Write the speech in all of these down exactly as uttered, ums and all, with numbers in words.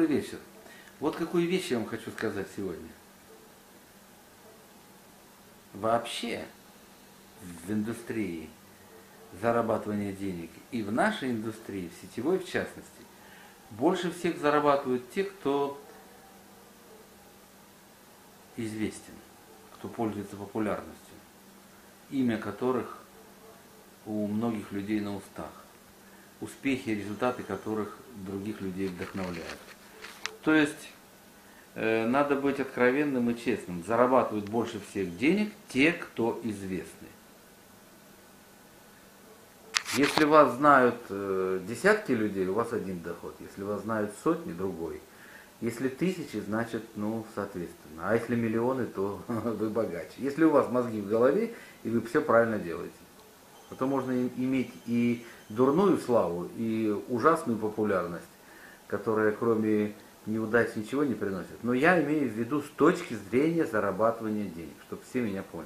Добрый вечер. Вот какую вещь я вам хочу сказать сегодня. Вообще в индустрии зарабатывания денег и в нашей индустрии, в сетевой в частности, больше всех зарабатывают те, кто известен, кто пользуется популярностью, имя которых у многих людей на устах, успехи и результаты которых других людей вдохновляют. То есть э, надо быть откровенным и честным. Зарабатывают больше всех денег те, кто известны. Если вас знают э, десятки людей, у вас один доход. Если вас знают сотни, другой. Если тысячи, значит, ну, соответственно. А если миллионы, то вы богаче. Если у вас мозги в голове, и вы все правильно делаете. А то можно иметь и дурную славу, и ужасную популярность, которая кроме неудач ничего не приносит. Но я имею в виду с точки зрения зарабатывания денег, чтобы все меня поняли.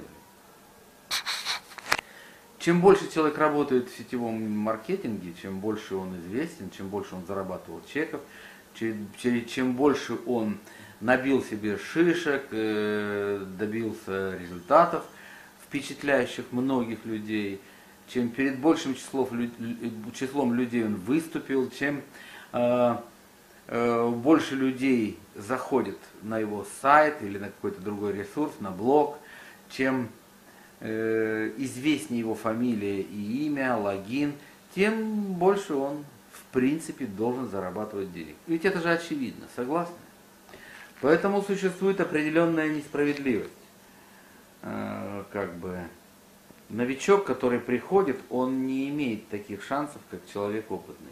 Чем больше человек работает в сетевом маркетинге, чем больше он известен, чем больше он зарабатывал чеков, чем больше он набил себе шишек, добился результатов, впечатляющих многих людей, чем перед большим числом, числом людей он выступил, чем э, э, больше людей заходит на его сайт или на какой-то другой ресурс, на блог, чем э, известнее его фамилия и имя, логин, тем больше он в принципе должен зарабатывать денег. Ведь это же очевидно, согласны? Поэтому существует определенная несправедливость. Э, как бы новичок, который приходит, он не имеет таких шансов, как человек опытный.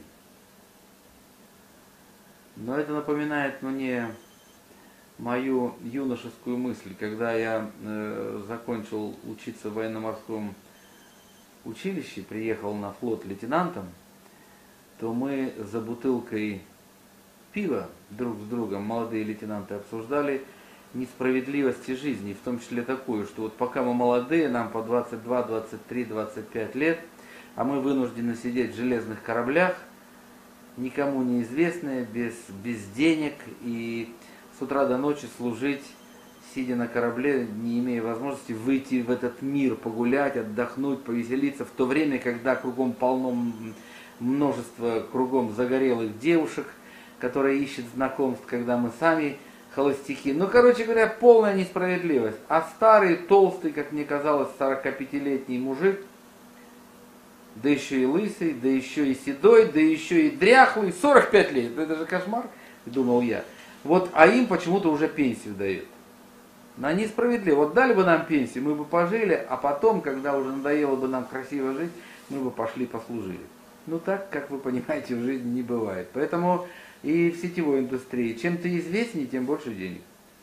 Но это напоминает мне мою юношескую мысль, когда я э, закончил учиться в военно-морском училище, приехал на флот лейтенантом, то мы за бутылкой пива друг с другом, молодые лейтенанты, обсуждали несправедливости жизни, в том числе такую, что вот пока мы молодые, нам по двадцать два, двадцать три, двадцать пять лет, а мы вынуждены сидеть в железных кораблях, никому неизвестные, без, без денег, и с утра до ночи служить, сидя на корабле, не имея возможности выйти в этот мир, погулять, отдохнуть, повеселиться, в то время, когда кругом полно множество кругом загорелых девушек, которые ищут знакомств, когда мы сами холостяки. Ну, короче говоря, полная несправедливость. А старый, толстый, как мне казалось, сорокапятилетний мужик, да еще и лысый, да еще и седой, да еще и дряхлый, сорок пять лет. Это же кошмар, думал я. Вот, а им почему-то уже пенсию дают. Но несправедливо. Вот дали бы нам пенсию, мы бы пожили, а потом, когда уже надоело бы нам красиво жить, мы бы пошли послужили. Ну так, как вы понимаете, в жизни не бывает. Поэтому и в сетевой индустрии, чем ты известнее, тем больше денег.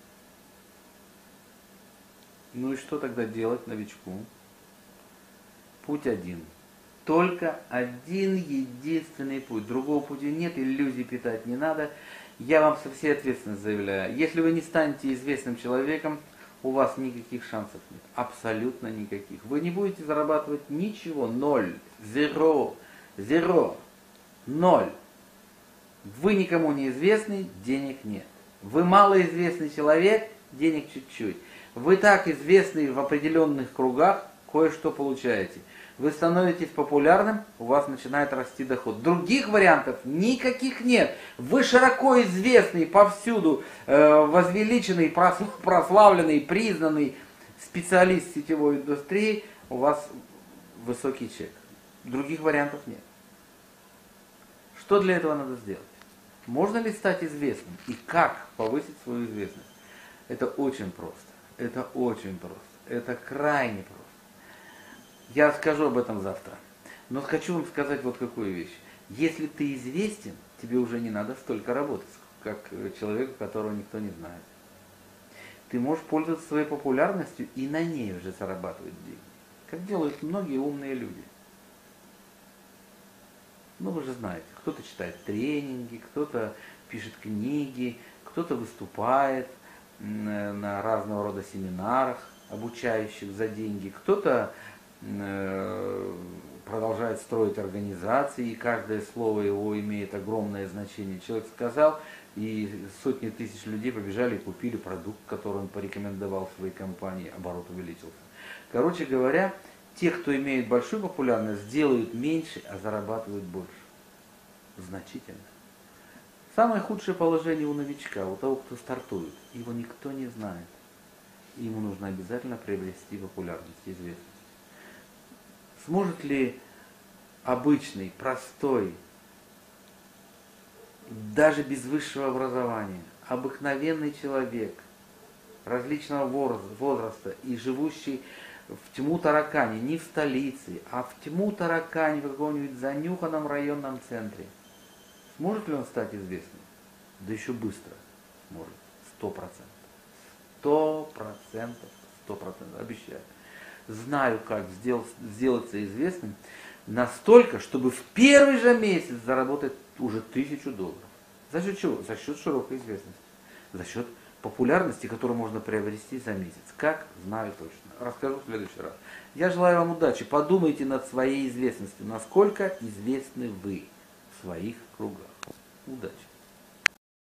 Ну и что тогда делать новичку? Путь один. Только один единственный путь. Другого пути нет, иллюзий питать не надо. Я вам со всей ответственностью заявляю, если вы не станете известным человеком, у вас никаких шансов нет. Абсолютно никаких. Вы не будете зарабатывать ничего. Ноль. Зеро. Зеро. Ноль. Вы никому не известны, денег нет. Вы малоизвестный человек, денег чуть-чуть. Вы так известны в определенных кругах, кое-что получаете. Вы становитесь популярным, у вас начинает расти доход. Других вариантов никаких нет. Вы широко известный, повсюду э, возвеличенный, прославленный, признанный специалист сетевой индустрии, у вас высокий чек. Других вариантов нет. Что для этого надо сделать? Можно ли стать известным? И как повысить свою известность? Это очень просто. Это очень просто. Это крайне просто. Я скажу об этом завтра. Но хочу вам сказать вот какую вещь. Если ты известен, тебе уже не надо столько работать, как человеку, которого никто не знает. Ты можешь пользоваться своей популярностью и на ней уже зарабатывать деньги. Как делают многие умные люди. Ну, вы же знаете, кто-то читает тренинги, кто-то пишет книги, кто-то выступает на разного рода семинарах, обучающих за деньги, кто-то продолжает строить организации, и каждое слово его имеет огромное значение. Человек сказал, и сотни тысяч людей побежали и купили продукт, который он порекомендовал в своей компании, оборот увеличился. Короче говоря, те, кто имеет большую популярность, делают меньше, а зарабатывают больше. Значительно. Самое худшее положение у новичка, у того, кто стартует. Его никто не знает. Ему нужно обязательно приобрести популярность, известность. Сможет ли обычный, простой, даже без высшего образования, обыкновенный человек различного возраста и живущий в тьму таракани, не в столице, а в тьму таракани в каком-нибудь занюханном районном центре, сможет ли он стать известным? Да еще быстро сможет. Сто процентов. Сто процентов. Сто процентов. Обещаю. Знаю, как сделать, сделаться известным настолько, чтобы в первый же месяц заработать уже тысячу долларов. За счет чего? За счет широкой известности. За счет популярности, которую можно приобрести за месяц. Как? Знаю точно. Расскажу в следующий раз. Я желаю вам удачи. Подумайте над своей известностью. Насколько известны вы в своих кругах. Удачи.